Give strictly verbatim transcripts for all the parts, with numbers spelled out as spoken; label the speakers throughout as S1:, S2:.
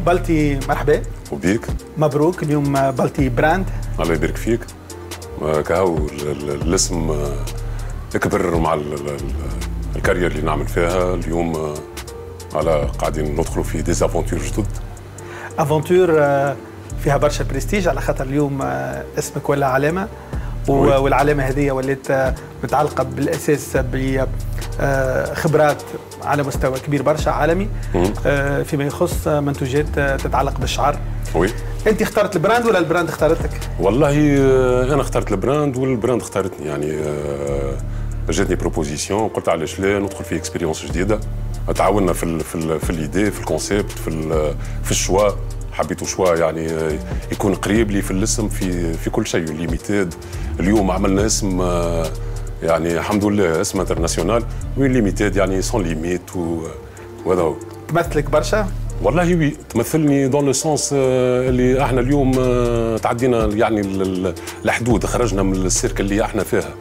S1: بلتي مرحبا
S2: وبيك.
S1: مبروك اليوم بلتي براند.
S2: الله يبارك فيك. كهو الاسم اكبر مع الكارير اللي نعمل فيها اليوم، على قاعدين ندخلوا في ديزافونتور جدد.
S1: افونتور فيها برشا برستيج على خاطر اليوم اسمك ولا علامه، والعلامه هذه ولات متعلقه بالاساس بخبرات على مستوى كبير برشا عالمي فيما يخص منتوجات تتعلق بالشعر.
S2: وي.
S1: انت اخترت البراند ولا البراند اختارتك؟
S2: والله انا اخترت البراند والبراند اختارتني، يعني جاتني بروبوزيسيون قلت علاش لا ندخل في اكسبيريونس جديده. تعاوننا في ال في ال في الايدي في الكونسيبت في ال في الشوا، حبيتوا شوا يعني يكون قريب لي في الاسم في في كل شيء ليميتيد. اليوم عملنا اسم يعني الحمد لله اسم انترناسيونال وين ليميتيد يعني سون ليميت، وهذا هو.
S1: تمثلك برشا؟
S2: والله وي تمثلني دون لو سونس اللي احنا اليوم تعدينا يعني الحدود، خرجنا من السيركل اللي احنا فيها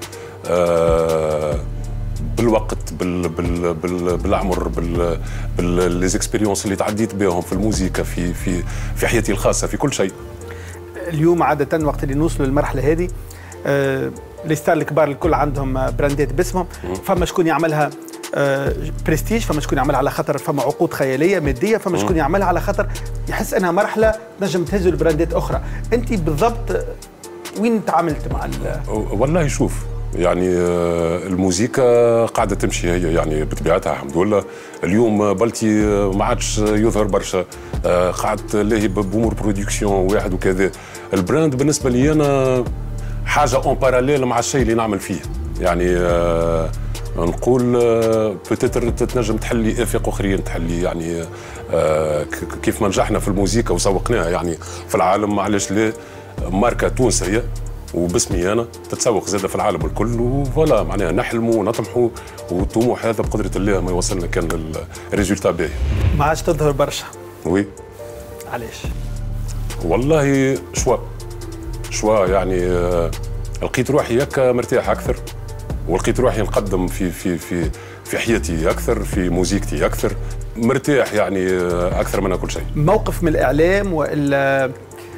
S2: بالوقت بال بال بال بالعمر بال بالليزكسبيريونس اللي تعديت بهم في الموسيقى في في في حياتي الخاصه في كل شيء.
S1: اليوم عاده وقت اللي نوصلوا للمرحله هذه آه لي ستار الكبار الكل عندهم براندات باسمهم، فما شكون يعملها آه برستيج، فما شكون يعملها على خاطر فما عقود خياليه ماديه، فما شكون يعملها على خاطر يحس انها مرحله نجم تهزوا لبراندات اخرى. انت بالضبط وين تعاملت مع ال
S2: والله شوف يعني الموسيقى قاعده تمشي هي يعني بطبيعتها الحمد لله. اليوم بلتي ما عادش يظهر برشا، قاعد لاهي بامور برودكسيون واحد وكذا. البراند بالنسبه لي انا حاجه اون باراليل مع الشيء اللي نعمل فيه، يعني نقول بتتر تنجم تحلي افاق اخرين، تحلي يعني كيف ما نجحنا في الموسيقى وسوقناها يعني في العالم، علاش لا ماركه تونسيه وباسمي انا تتسوق زاده في العالم الكل، وفوالا معناها نحلموا ونطمحوا والطموح هذا بقدره الله ما يوصلنا كان الريزولتا باهي.
S1: ما عادش تظهر برشا.
S2: وي.
S1: علاش؟
S2: والله شوا شوا يعني لقيت روحي هكا مرتاح اكثر، ولقيت روحي نقدم في في في في حياتي اكثر، في موسيقتي اكثر، مرتاح يعني اكثر من كل شيء.
S1: موقف من الاعلام والا؟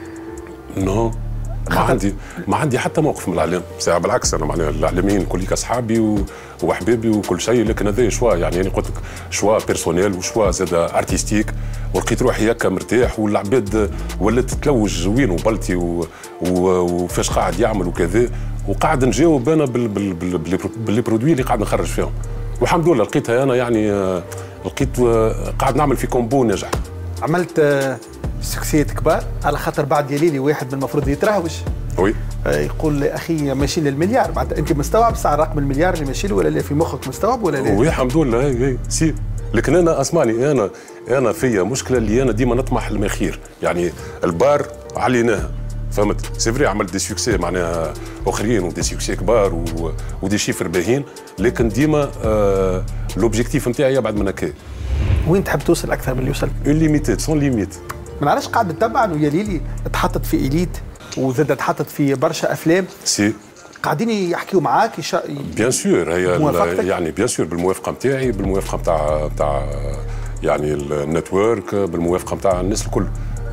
S2: نو ما عندي ما عندي حتى موقف من الاعلام، ساعه بالعكس انا معناها الاعلاميين كلك اصحابي وحبابي وكل شيء، لكن هذا شوا يعني انا قلت لك شوا بيرسونيل وشوا زاد ارتستيك، ولقيت روحي هكا مرتاح والعباد ولات تتلوج وين وبلتي وفاش قاعد يعمل وكذا، وقاعد نجاوب انا باللي برودوي اللي قاعد نخرج فيهم، والحمد لله لقيتها انا يعني لقيت قاعد نعمل في كومبو ناجح.
S1: عملت سكسيات كبار على خاطر بعد يا ليلي واحد من المفروض يتراوش.
S2: وي.
S1: يقول لي اخي ماشي للمليار، بعد انت مستوعب ساعه رقم المليار اللي ماشي له ولا لا في مخك مستوعب ولا لا؟
S2: وي الحمد لله هي هي سي، لكن انا اسمعني انا انا فيا مشكله اللي انا ديما نطمح لما خير، يعني البار عليناها فهمت، سي فري عملت دي سوكسي معناها اخرين ودي سوكسي كبار و... ودي شيفر باهين، لكن ديما آه لوبجيكتيف نتاعي يبعد من هكا.
S1: وين تحب توصل اكثر من اللي وصلت؟
S2: اون ليميتيد سون ليميت.
S1: ما نعرفش قاعد تتبع انه يا ليلي تحطت في إليت وزاد تحطت في برشا افلام.
S2: سي
S1: قاعدين يحكيوا معاك يش...
S2: بيان سور هي يعني بيان سور بالموافقه نتاعي، بالموافقه نتاع نتاع يعني النتورك، بالموافقه نتاع الناس الكل.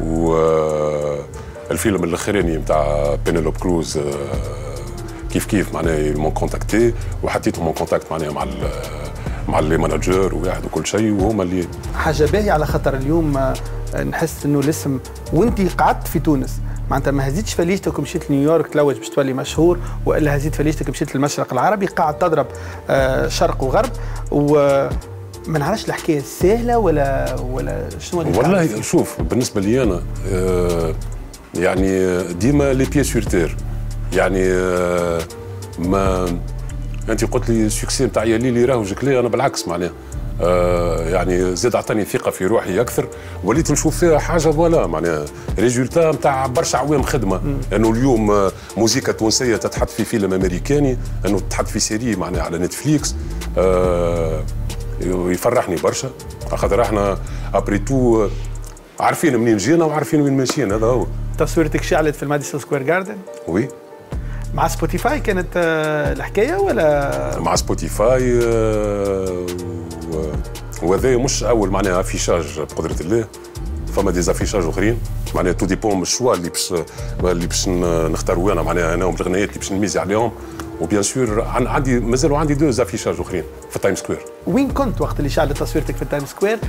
S2: والفيلم الاخراني نتاع بينيلوب كروز كيف كيف معناها مون كونتاكتي وحطيتهم مون كونتاكت معناها مع مع لي ماناجور وواحد وكل شيء، وهما اللي
S1: حاجه باهيه على خاطر اليوم نحس انه الاسم وانت قعدت في تونس معناتها ما هزيتش فليشتك ومشيت لنيويورك تلوج باش تولي مشهور، والا هزيت فليشتك مشيت للمشرق العربي قاعد تضرب شرق وغرب، وما نعرفش الحكايه سهله ولا ولا شنو اللي
S2: والله شوف بالنسبه لي انا آه يعني ديما لي بيي سور تير، يعني آه ما انت قلت لي السكسي نتاع يا ليلي راهوجك ليه، انا بالعكس معناها آه يعني زاد عطاني ثقه في روحي اكثر، وليت نشوف فيها حاجه فوالا معناها ريزولتا نتاع برشا عوام خدمه، انه اليوم موسيقى تونسيه تتحط في فيلم امريكاني، انه تتحط في سيري معناها على نتفليكس، آه يفرحني برشا، خاطر احنا ابري تو عارفين منين جينا وعارفين وين ماشيين، هذا هو.
S1: تصويرتك شعلت في الماديسون سكوير جاردن؟
S2: وي.
S1: مع سبوتيفاي كانت الحكايه ولا؟
S2: مع سبوتيفاي وهذا مش اول معناها افيشاج بقدره الله، فما دي زافيشاج اخرين معناها تو ديبون من الشوا اللي باش اللي باش نختاروا انا معناها انا والاغنيات اللي باش نميزي عليهم. وبيان سور عندي مازالوا عندي دو زافيشاج اخرين في التايم سكوير.
S1: وين كنت وقت اللي شعلت تصويرتك في التايم سكوير؟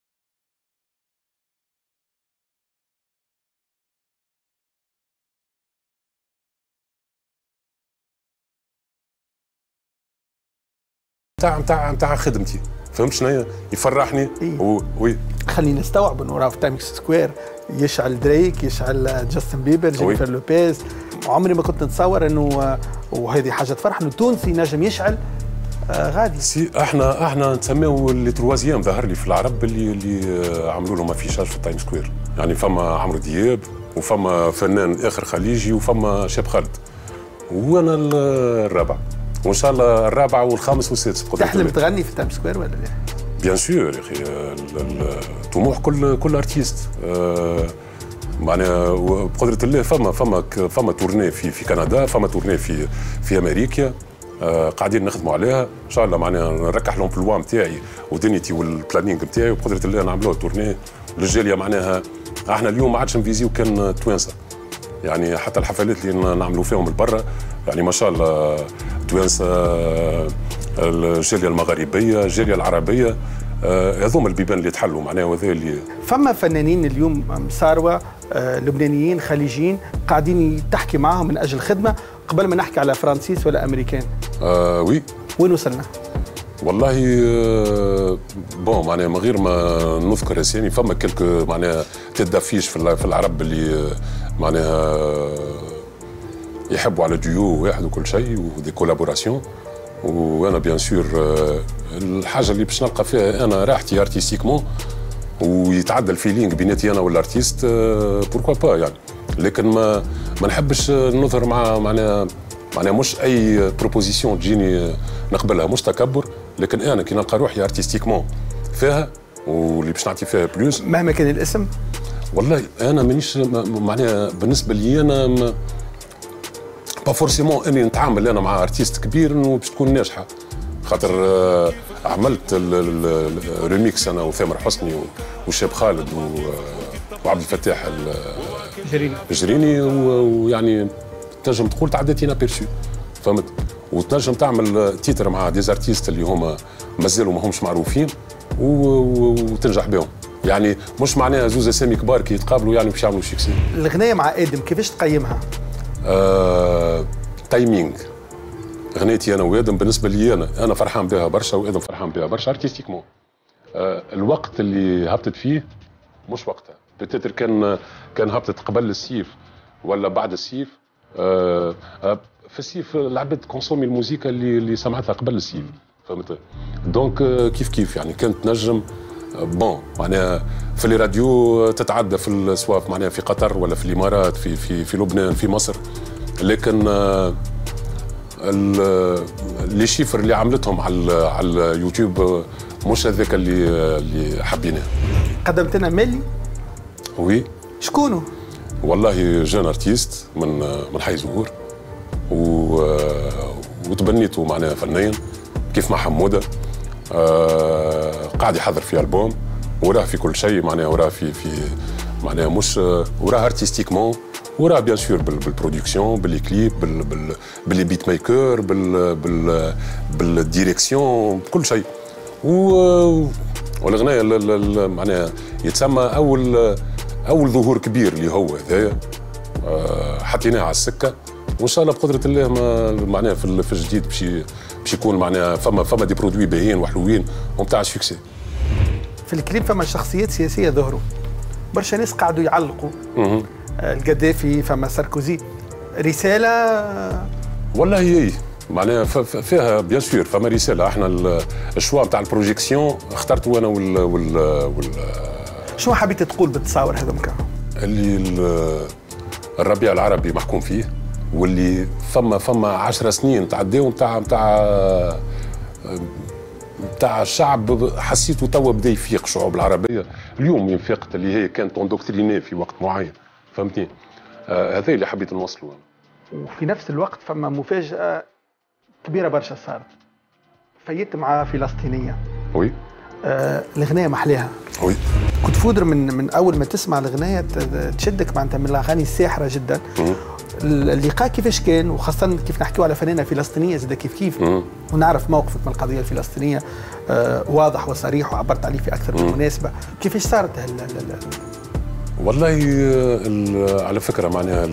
S2: نتاع نتاع نتاع خدمتي فهمت شنو يفرحني.
S1: إيه؟
S2: وي
S1: خلينا نستوعب انه راه في تايم سكوير يشعل دريك، يشعل جاستن بيبر، جينيفر لوبيز. عمري ما كنت نتصور انه، وهذه حاجه تفرح، انه تونسي نجم يشعل آه غادي.
S2: سي احنا احنا نسميو لي تروازيام ظهر لي في العرب اللي اللي عملوا لهم افيشاج في التايم سكوير. يعني فما عمرو دياب وفما فنان اخر خليجي وفما شاب خالد وانا الرابع، وان شاء الله الرابع والخامس والسادس.
S1: تحلم تغني في التايم سكوير ولا لا؟
S2: بيان سور يا اخي، الطموح كل كل ارتيست آه معناها بقدره الله. فما فما فما تورني في في كندا، فما تورني في في امريكا آه قاعدين نخدموا عليها ان شاء الله. معناها نركح لهم بلوان نتاعي ودنيتي والبلانينغ نتاعي، وبقدره الله نعملوا تورني للجاليه. معناها احنا اليوم ما عادش نفيزيو كان توانسه، يعني حتى الحفلات اللي نعملوا فيهم البرة يعني ما شاء الله توانسه، الجاليه المغاربيه، الجاليه العربيه، هذوما البيبان اللي تحلوا معناها. وهذا اللي
S1: فما فنانين اليوم مساروه لبنانيين خليجيين قاعدين تحكي معاهم من اجل خدمه، قبل ما نحكي على فرانسيس ولا امريكان.
S2: آه وي.
S1: وين وصلنا؟
S2: والله بون معناها من غير ما نذكر اسامي، فما كلك معناها تدافيش في في العرب اللي معناها يحبوا على ديو واحد وكل شيء ودي كولابوراسيون. وانا بيان سور الحاجه اللي باش نلقى فيها انا راحتي ارتستيكمون ويتعدى الفيلينغ بيناتي انا والارتيست بوركوا با يعني. لكن ما ما نحبش نظهر مع معناها معناها مش اي بروبوزيسيون تجيني نقبلها، مش تكبر، لكن انا كي نلقى روحي ارتستيكمون فيها واللي باش نعطي فيها بلوس
S1: مهما كان الاسم.
S2: والله انا مانيش معناها بالنسبه لي انا ما با فورسيمون اني نتعامل انا مع ارتيست كبير انه باش تكون ناجحه. خاطر عملت الريميكس انا وثامر حسني والشاب خالد وعبد الفتاح
S1: الجريني
S2: الجريني ويعني تنجم تقول تعديت هنا بيرسو فهمت. وتنجم تعمل تيتر مع ديز ارتيست اللي هما مازالوا ما همش معروفين وتنجح بهم. يعني مش معناها زوز اسامي كبار كي يتقابلوا يعني باش يعملوا شيكسي.
S1: الغنايه مع ادم كيفاش تقيمها؟
S2: آه، تايمينغ. غنيتي انا وادم بالنسبه لي انا انا فرحان بها برشا وادم فرحان بها برشا ارتستيكمون. آه، الوقت اللي هبطت فيه مش وقتها، بتتر كان كان هبطت قبل السيف ولا بعد السيف. آه، في السيف العباد كونسومي الموسيقى اللي اللي سمعتها قبل السيف فهمت. دونك كيف كيف يعني كانت تنجم بون معناها في لي راديو تتعدى في سواء معناها في قطر ولا في الامارات في في في لبنان في مصر. لكن لي شيفر اللي عملتهم على على اليوتيوب مش هذاك اللي اللي حبيناه.
S1: قدمت لنا مالي؟
S2: وي.
S1: شكونه؟
S2: والله جون ارتيست من من حي زهور و وتبنيته معناها فنيا كيف مع حموده. آه قاعد يحضر في البوم وراه في كل شيء معناها وراه في في معناها مش وراه ارتستيكمون وراه بيان سور بالبرودكسيون بالكليب بال بال باللي بيت ميكر بال بال بالديريكسيون بكل شيء. والاغنيه معناها يتسمى اول اول ظهور كبير اللي هو هذايا. آه حطيناه على السكه وان شاء الله بقدره الله ما معناها في في الجديد باش باش يكون معناها فما فما دي برودوي باهيين وحلوين ومتاع سوكسي.
S1: في الكليب فما شخصيات سياسيه ظهروا برشا ناس قعدوا يعلقوا. آه القذافي، فما ساركوزي، رساله
S2: والله هي معناها فيها بيان سور فما رساله. احنا الشوا نتاع البروجيكسيون اخترته انا وال وال, وال
S1: شو حبيت تقول بالتصاور هذوما؟
S2: اللي الربيع العربي محكوم فيه واللي فما فما عشر سنين تعداو نتاع نتاع نتاع الشعب حسيته توا بدا يفيق. الشعوب العربيه اليوم ينفقت اللي هي كانت اندوكتريني في وقت معين فهمتني. آه هذا اللي حبيت نوصله.
S1: وفي نفس الوقت فما مفاجاه كبيره برشا صارت، فيت مع فلسطينيه.
S2: وي.
S1: آه الغنايه محلاها.
S2: وي.
S1: كنت فودر من من اول ما تسمع الاغنيه تشدك معناتها من الاغاني الساحره جدا. اللقاء كيفاش كان، وخاصه كيف نحكيو على فنانه فلسطينيه زاد كيف كيف ونعرف موقفك من القضيه الفلسطينيه آه واضح وصريح وعبرت عليه في اكثر من مناسبه. كيفاش صارت هال
S2: والله على فكره معناها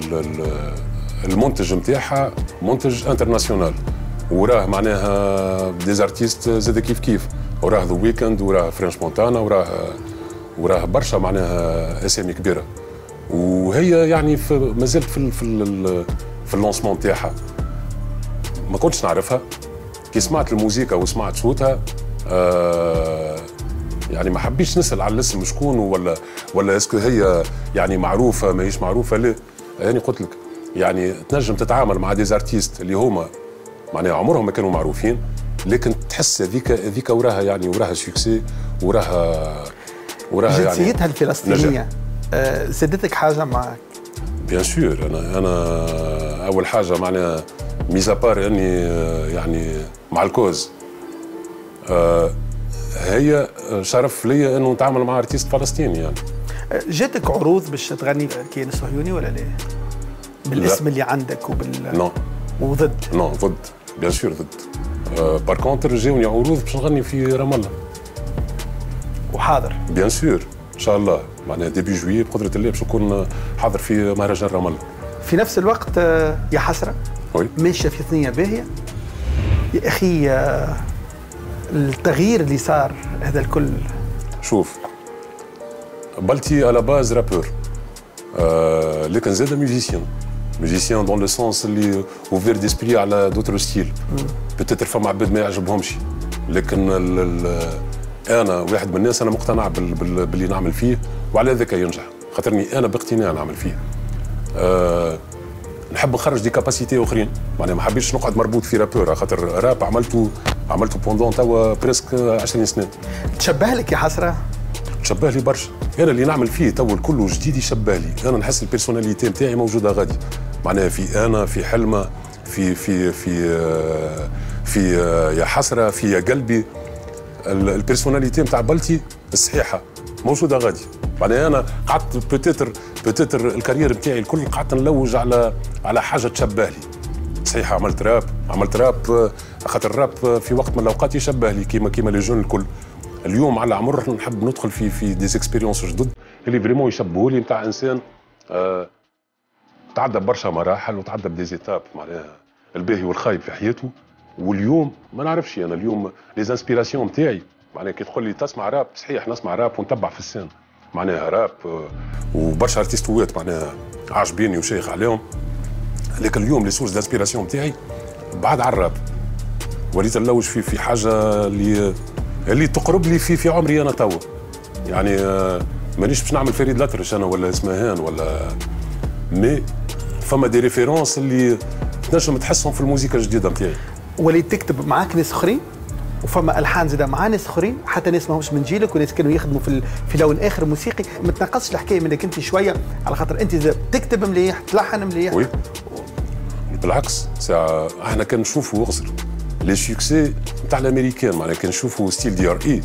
S2: المنتج نتاعها منتج انترناسيونال، وراه معناها ديزارتيست زاد كيف كيف، وراه ذا ويكند، وراه فرنش مونتانا، وراه وراه برشا معناها اسامي كبيره. وهي يعني مازالت في في في اللونسمون تاعها، ما كنتش نعرفها. كي سمعت الموسيقى وسمعت صوتها آه يعني ما حبيتش نسال على الاسم شكون ولا ولا اسكو هي يعني معروفه ماهيش معروفه. لا يعني قلت لك يعني تنجم تتعامل مع ديزارتيست اللي هما معناها عمرهم ما كانوا معروفين، لكن تحس هذيك هذيك وراها يعني وراها سوكسي، وراها وراها يعني
S1: جنسيتها الفلسطينيه آه زادتك حاجه معك؟
S2: بيان سور. انا انا اول حاجه معناها ميزا بار اني يعني مع الكوز آه هي شرف ليا انه نتعامل مع ارتيست فلسطيني. يعني
S1: جاتك عروض باش تغني كيان الصهيوني ولا لا؟ بالاسم لا. اللي عندك وبال
S2: نو
S1: وضد؟
S2: نو ضد بيان سور ضد. آه بار كونتر جاوني عروض باش نغني في رام الله
S1: وحاضر
S2: بيان سور ان شاء الله معناها ديبي جويي بقدره الله باش نكون حاضر في مهرجان رام الله.
S1: في نفس الوقت يا حسره
S2: وي
S1: ماشيه في ثنيه باهيه يا اخي التغيير اللي صار هذا الكل.
S2: شوف بلتي على باز رابور آه لكن زاد ميوزيسيان ميوزيسيان دون لو سونس اللي اوفير ديسبري على دوتر ستيل. بتتر فما عباد ما يعجبهمش، لكن ال ال انا واحد من الناس انا مقتنع بال بال باللي نعمل فيه، وعلى ذاك ينجح خاطرني انا باقتناع نعمل فيه. أه نحب نخرج دي كاباسيتي اخرين، معناها ما حبيتش نقعد مربوط في رابور، خاطر راب عملته عملته بوندون توا بريسك عشرين سنه.
S1: تشبه لك يا حسره؟
S2: تشبه لي برشا. انا اللي نعمل فيه توا الكل جديد يشبه لي، انا نحس البيرسوناليتي نتاعي موجوده غادي، معناها في انا في حلمه في في في في يا حسره في يا قلبي. البيرسوناليتي نتاع بلتي الصحيحه موجوده غادي. معناها انا قعدت بوتيتر بوتيتر الكارير نتاعي الكل قعدت نلوج على على حاجه تشبه لي. صحيح عملت راب عملت راب خاطر الراب في وقت من الاوقات يشبه لي كيما كيما لي جون الكل. اليوم على عمر نحب ندخل في في دي اكسبيريونس جدد اللي فريمون يشبهوا لي نتاع انسان آه تعدى برشا مراحل وتعدى بديزيتاب معناها الباهي والخايب في حياته. واليوم ما نعرفش انا اليوم لي انسبيراسيون نتاعي معناها كي تقول لي تسمع راب صحيح نسمع راب ونتبع في السن معناها راب وبرشا ارتيستوات معناها عاجبيني وشيخ عليهم، لكن اليوم لي سورس دانسبيراسيون نتاعي بعد على الراب وليت نلوج في في حاجه اللي اللي تقرب لي في في عمري انا توا. يعني مانيش باش نعمل فريد الأطرش انا ولا اسمهان ولا مي فما دي ريفيرونس اللي تنجم تحسهم في الموسيقى الجديده نتاعي.
S1: وليت تكتب معاك ناس اخرين وفما الحان زاده مع ناس اخرين حتى ناس ماهمش من جيلك وناس كانوا يخدموا في في لون اخر موسيقي. ما تنقصش الحكايه منك انت شويه على خاطر انت تكتب مليح تلحن مليح.
S2: وي بالعكس ساعه احنا كان نشوفوا اغزر لي سوكسي نتاع الامريكان معناها كان نشوفوا ستيل دي ار اي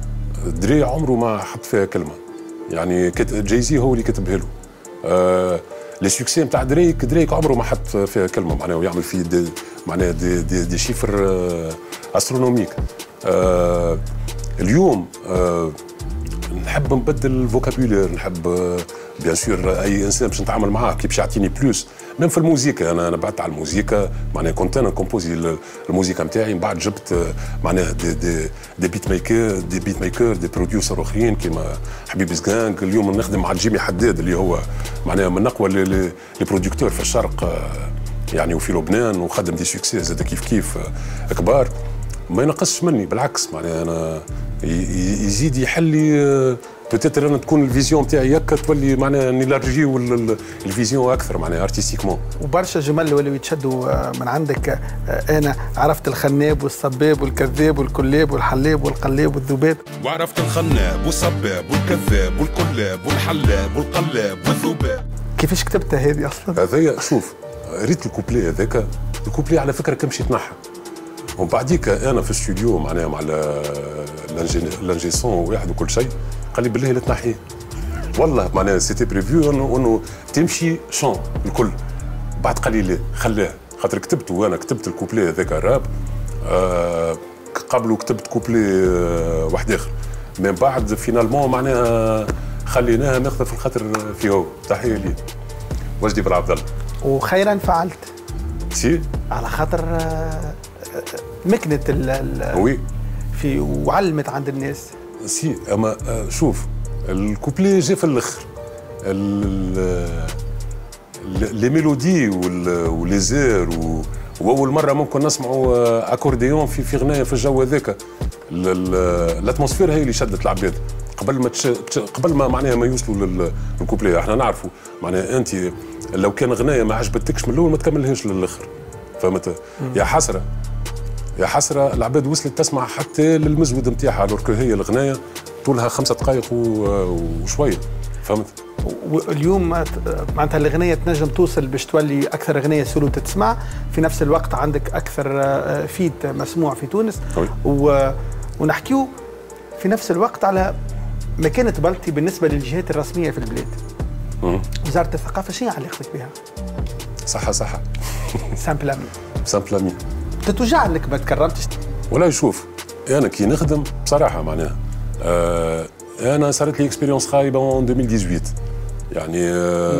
S2: دري عمره ما حط فيها كلمه، يعني جايزي هو اللي كتبها له. آه لي سوكسي نتاع دريك دريك عمره ما حط فيها كلمه معناها ويعمل فيه دي معناها دي, دي, دي شيفر آه استرونوميك. آه اليوم آه نحب نبدل الفوكابولير، نحب آه بيان سور اي انسان باش نتعامل معاه كي باش يعطيني بلوس ميم في الموسيقى. انا انا بعدت على الموسيقى معناها كنت انا كومبوزي الموسيقى نتاعي، من بعد جبت معناها دي دي دي بيت ميكر دي بيت ميكر دي بروديوسر اخرين كيما حبيب زغانغ. اليوم نخدم مع جيمي حداد اللي هو معناها من اقوى لي بروديكتور في الشرق يعني وفي لبنان، وخدم دي سوكسي زاد كيف كيف كبار. ما ينقصش مني بالعكس معناها انا يزيد يحلي بوتيتر انا تكون الفيزيون تاعي هكا تولي معناها نيلارجيو الفيزيون اكثر معناها ارتستيكمون.
S1: وبرشا جمل ولاو يتشدوا من عندك. انا عرفت الخناب والصباب والكذاب والكلاب والحلاب والقلاب والذباب.
S3: وعرفت الخناب والصباب والكذاب والكلاب والحلاب والقلاب والذباب.
S1: كيفاش كتبتها هذه اصلا؟
S2: هذايا شوف ريت الكوبلي هذاك الكوبلي على فكره كمشي يتنحى ومن بعديك انا في الاستوديو معناها مع لانجي سون واحد وكل شيء، قال لي بالله لا تنحيه. والله معناها سيتي بريفيو انه انه تمشي شون الكل. بعد قال لي لا خلاه، خاطر كتبت وانا كتبت الكوبلي هذاك الراب آه قبله كتبت كوبلي آه واحد اخر، من بعد فينالمون معناها خليناها ناخذها في الخاطر في هو. تحيه لي وجدي بن عبد الله.
S1: وخيرا فعلت.
S2: سي
S1: على خاطر مكنت ال
S2: وي
S1: في وعلمت عند الناس.
S2: سي اما شوف الكوبلي جا في الاخر، لي ميلودي ولي زير، واول مره ممكن نسمعوا اكورديون في في غنايه في الجو هذاك. الاتموسفير هي اللي شدت العباد قبل ما تش... قبل ما معناها ما يوصلوا للكوبلي. احنا نعرفوا معناها انت لو كان غنايه ما عجبتكش من الاول ما تكملهاش للاخر، فهمت؟ يا حسره يا حسره العباد وصلت تسمع حتى للمزود نتاعها، لوركو هي الغنايه طولها خمسة دقائق وشويه، فهمت؟
S1: واليوم معناتها الغنية تنجم توصل باش تولي أكثر غنية سولو تتسمع، في نفس الوقت عندك أكثر فيت مسموع في تونس. و... ونحكيو في نفس الوقت على مكانة بلطي بالنسبة للجهات الرسمية في البلاد. مم. وزارة الثقافة شنو علاقتك بها؟
S2: صحة صحة
S1: سامبلامي
S2: سامبلامي
S1: تتوجع لك ما تكرمتش؟
S2: ولا شوف أنا كي نخدم بصراحة معناها آه أنا صارت لي اكسبيريونس خايبة اون ألفين وثمانية عشر، يعني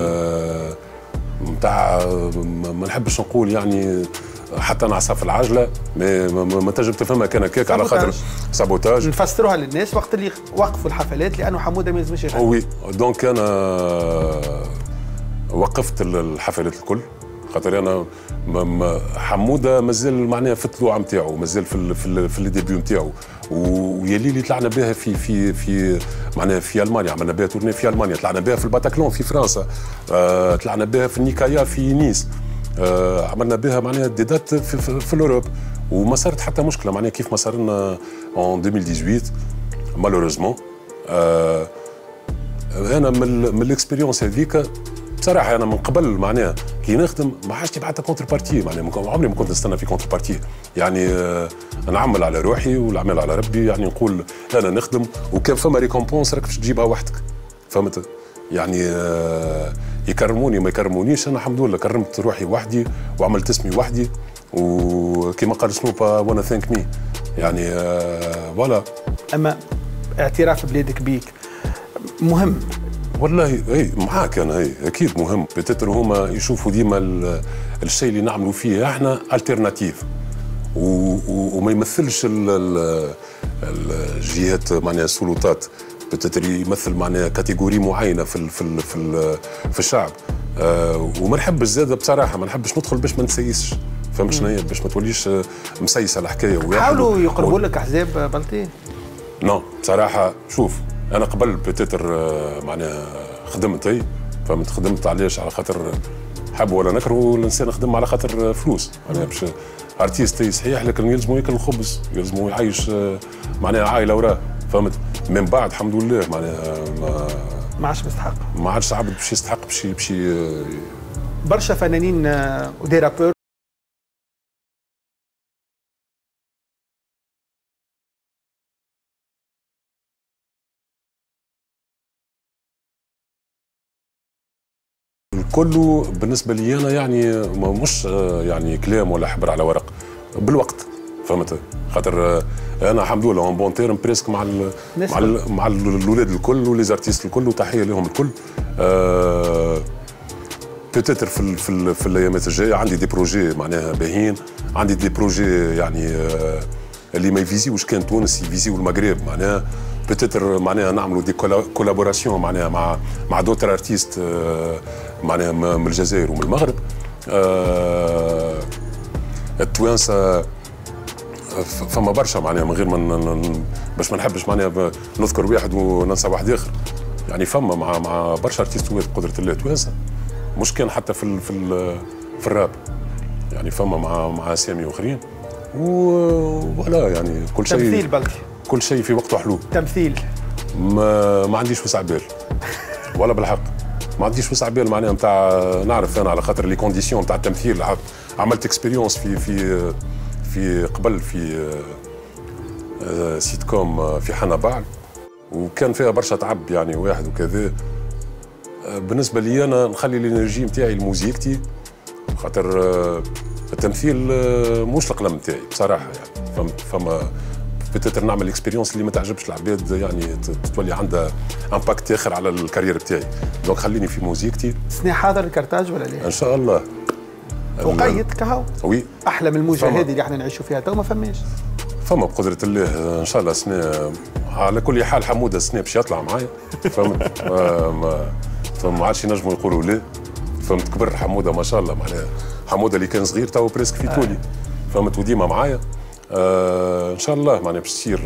S2: نتاع آه ما نحبش نقول يعني حتى نعصى في العجله، ما ما تنجم تفهمها كان هكاك على خاطر سابوتاج.
S1: نفسروها للناس وقت اللي وقفوا الحفلات لانه حموده ما يلزمش يغني.
S2: وي دونك انا وقفت الحفلات الكل خاطر انا حموده مازال معناها في الطلوع نتاعو، مازال في ال في ال في الديبيو نتاعو، ويلي اللي طلعنا بها في في في معناها في المانيا، عملنا بها تورني في المانيا، طلعنا بها في الباتاكلون في فرنسا، آه طلعنا بها في النيكايا في نيس، آه عملنا بها معناها ديدات في, في, في الاوروب، وما صارت حتى مشكله معناها كيف ما صار لنا اون ألفين وثمانية عشر مالوريزمون. آه انا من, من الاكسبيريونس هذيك بصراحه انا من قبل معناها كي نخدم ما عادش تبعتها كونتر بارتي، معناها عمري ما كنت نستنى في كونتر بارتي، يعني آه نعمل على روحي والعمل على ربي، يعني نقول انا نخدم وكان فما ريكومبونس راك باش تجيبها وحدك، فهمت؟ يعني آه يكرموني ما يكرمونيش، انا الحمد لله كرمت روحي وحدي وعملت اسمي وحدي، وكما قال سنوبا وانا ثانك مي، يعني آه فوالا.
S1: اما اعتراف بلادك بيك مهم
S2: والله. اي معاك انا، اي اكيد مهم. بتتر هما يشوفوا ديما الشيء اللي نعملوا فيه احنا الترناتيف، وما يمثلش الجهات معناها السلطات، بتتر يمثل معناها كاتيجوري معينه في ال في ال في, ال في الشعب. آه وما نحبش زاده بصراحه، ما نحبش ندخل باش ما نسيسش، فهمت شنو هي؟ باش ما توليش مسيسه الحكايه.
S1: حاولوا يقربوا لك احزاب بلطي؟
S2: نو بصراحه شوف انا قبل بتتر معناها خدمت، اي فهمت؟ خدمت علاش؟ على خاطر حب ولا نكره الانسان يخدم على خاطر فلوس، معناها باش ارتيست صحيح لكن يلزموا ياكل الخبز، يلزموا يعيش معناها عائله وراه، فهمت؟ من بعد الحمد لله معناها ما
S1: ما عادش مستحق،
S2: ما عادش عبد باش يستحق باش باش
S1: برشا فنانين ودي رابور
S2: كله بالنسبه لي انا يعني مش يعني كلام ولا حبر على ورق، بالوقت، فهمت؟ خاطر انا الحمد لله اون بون تيرم بريسك مع ال مع ال مع الاولاد الكل وليزارتيست الكل، وتحيه لهم الكل. أه بوتيتر في ال في, ال في الايامات الجايه عندي دي بروجي معناها باهيين، عندي دي بروجي يعني أه اللي ما يفيزيوش كان تونس، يفيزيو المغرب، معناها بوتيتر معناها نعملوا دي كولابوراسيون معناها مع مع دوتر ارتيست أه معناها من الجزائر ومن المغرب. أه التوانسه فما برشا معناها من غير ما باش ما نحبش معناها نذكر واحد وننسى واحد اخر، يعني فما مع مع برشا ارتيستوات بقدره الله توانسه، مش كان حتى في ال في ال في الراب، يعني فما مع مع اسامي اخرين، ولا يعني كل شيء
S1: تمثيل بلطي،
S2: كل شيء في وقته حلو.
S1: تمثيل
S2: ما ما عنديش وسع بال ولا بالحق، ما عنديش وسع بال معناها نتاع نعرف انا على خاطر لي كونديسيون نتاع التمثيل، عملت اكسبيريونس في في في قبل في سيت كوم في حنا بعل، وكان فيها برشا تعب يعني واحد وكذا. بالنسبه لي انا نخلي الانرجي نتاعي لموزيكتي، خاطر التمثيل مش القلم نتاعي بصراحه يعني. فهمت؟ فما بتتر نعمل اكسبيريونس اللي ما تعجبش العباد يعني تولي عندها امباكت اخر على الكارير نتاعي. دونك خليني في موزيكتي.
S1: سني حاضر الكارتاج ولا لا؟
S2: ان شاء الله.
S1: وقيد كهو.
S2: وي.
S1: احلى من الموجه هذه اللي احنا نعيشوا فيها تو ما فماش.
S2: فما بقدرة الله ان شاء الله سنة. على كل حال حموده سنة باش يطلع معايا. فهمت؟ ما ما فما عادش ينجموا يقولوا لا. فهمت؟ كبر حموده ما شاء الله، معناها حموده اللي كان صغير تو بريسك في طولي. فهمت؟ وديما معايا. آه ان شاء الله معناها باش تصير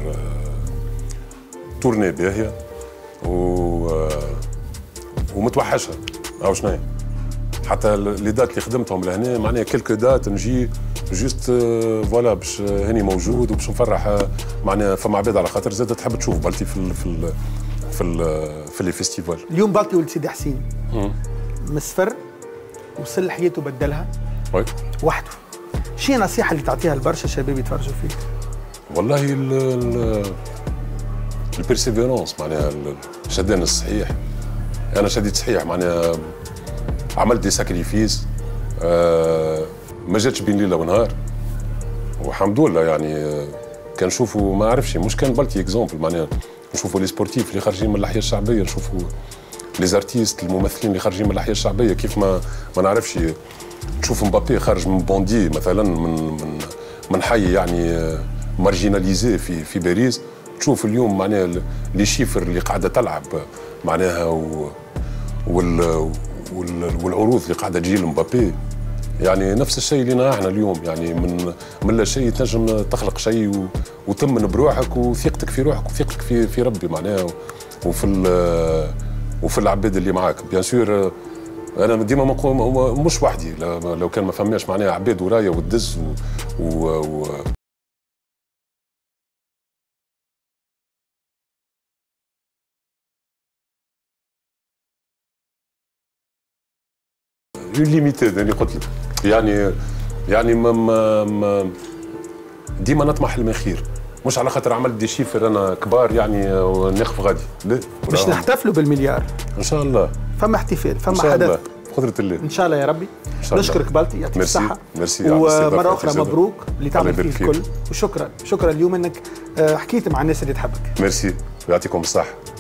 S2: آه تورني باهيه و آه ومتوحشها او شنو. حتى لي دات اللي خدمتهم لهنا معناها كلكو دات نجي جوست آه فوالا باش هاني موجود وباش نفرح. آه معناها فما عباد على خاطر زاد تحب تشوف بلتي في ال في ال في ال في لي فيستيفال.
S1: اليوم بلتي ولد سيدي حسين مسفر وصل حياته بدلها
S2: وي
S1: وحده. شنو النصيحه اللي تعطيها لبرشا شباب يتفرجوا فيك؟
S2: والله ال البيرسيفيرونس معناها الشدان الصحيح. انا شديت صحيح معناها عملت دي ساكريفيس. آه ما جاتش بين ليله ونهار والحمد لله يعني. آه كان نشوفوا ما عرفش مش كان بلتي اكزومبل معناها نشوفوا لي سبورتيف اللي خارجين من الاحياء الشعبيه، نشوفوا لي زارتيست الممثلين اللي خارجين من الاحياء الشعبيه. كيف ما ما نعرفش تشوف مبابي خارج من بوندي مثلا من من من حي يعني مارجيناليزي في في باريس. تشوف اليوم معناها لي شيفر اللي قاعده تلعب معناها و وال والعروض اللي قاعده تجي لمبابي. يعني نفس الشيء اللي احنا اليوم يعني من من لا شيء تنجم تخلق شيء وتمن بروحك وثقتك في روحك وثقتك في في ربي معناها وفي وفي العباد اللي معاك. بيان سور انا ديما ما مش وحدي، لو كان ما فماش معناها عباد ورايا وتدز و, و, و ليميتد اللي قلت لك يعني. يعني ما ما ديما نطمح للخير، مش على خاطر عملت دي شيفر انا كبار يعني ونخف غادي لا.
S1: باش نحتفلوا بالمليار
S2: ان شاء الله.
S1: فما احتفال فما
S2: إن شاء
S1: حدث
S2: الله. بقدرة الله
S1: ان شاء الله يا ربي. نشكرك بلتي يعطيك الصحة.
S2: ميرسي
S1: ومرة أخرى مبروك اللي تعمل فيه الكل، وشكرا شكرا اليوم انك حكيت مع الناس اللي تحبك.
S2: ميرسي ويعطيكم الصحة.